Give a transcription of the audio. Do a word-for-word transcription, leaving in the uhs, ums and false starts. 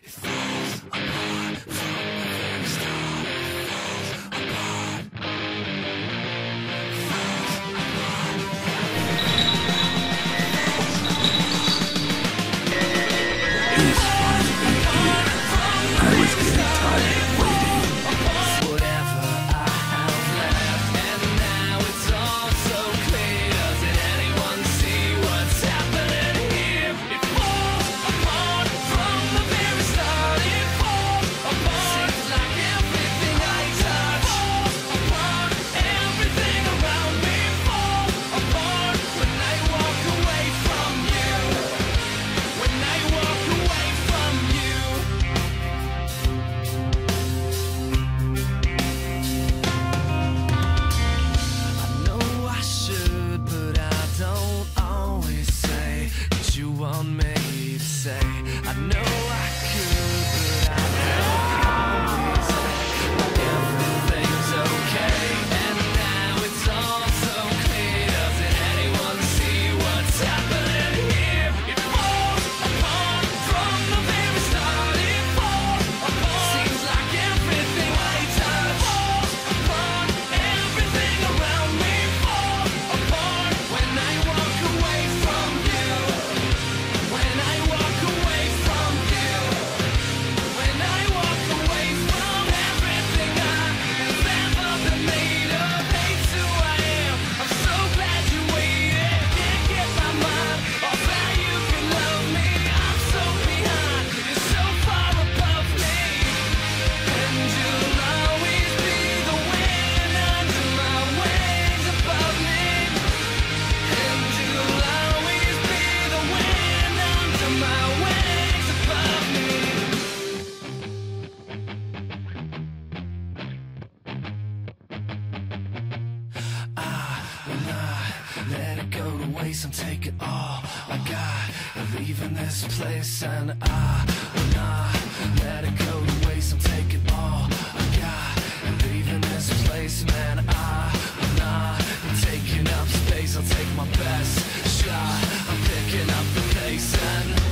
Let it go to waste, I'm taking all I got, leaving this place. And I will not let it go to waste, I'm taking all I got, leaving this place. Man, I will not be taking up space, I'll take my best shot, I'm picking up the pace. And